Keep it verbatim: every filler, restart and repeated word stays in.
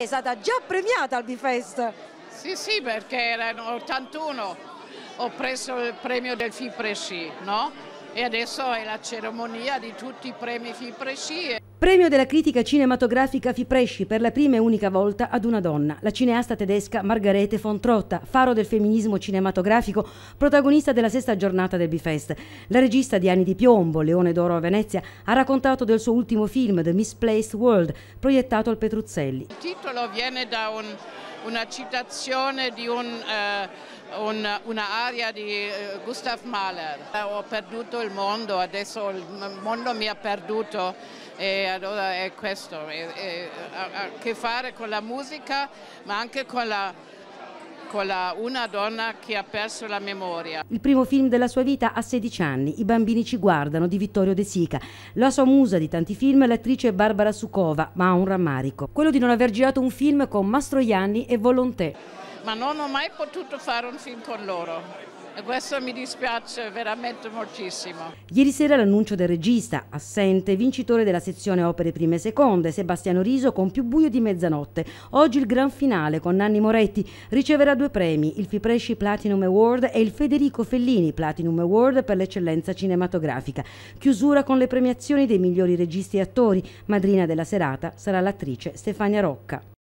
È stata già premiata al Bifest. Sì, sì, perché era nell'ottantuno, ho preso il premio del FIPRESCI, no? E adesso è la cerimonia di tutti i premi FIPRESCI. Premio della critica cinematografica FIPRESCI per la prima e unica volta ad una donna, la cineasta tedesca Margarete von Trotta, faro del femminismo cinematografico, protagonista della sesta giornata del Bifest. La regista di Anni di piombo, Leone d'oro a Venezia, ha raccontato del suo ultimo film, The Misplaced World, proiettato al Petruzzelli. Il titolo viene da un, una citazione di un, uh, un, una aria di uh, Gustav Mahler. Ho perduto il mondo, adesso il mondo mi ha perduto. E allora è questo, è, è, ha a che fare con la musica, ma anche con, la, con la, una donna che ha perso la memoria. Il primo film della sua vita a sedici anni, I bambini ci guardano, di Vittorio De Sica. La sua musa di tanti film è l'attrice Barbara Sucova, ma ha un rammarico, quello di non aver girato un film con Mastroianni e Volonté. Ma non ho mai potuto fare un film con loro. E questo mi dispiace veramente moltissimo. Ieri sera l'annuncio del regista, assente, vincitore della sezione opere prime e seconde, Sebastiano Riso con Più buio di mezzanotte. Oggi il gran finale con Nanni Moretti. Riceverà due premi, il FIPRESCI Platinum Award e il Federico Fellini Platinum Award per l'eccellenza cinematografica. Chiusura con le premiazioni dei migliori registi e attori. Madrina della serata sarà l'attrice Stefania Rocca.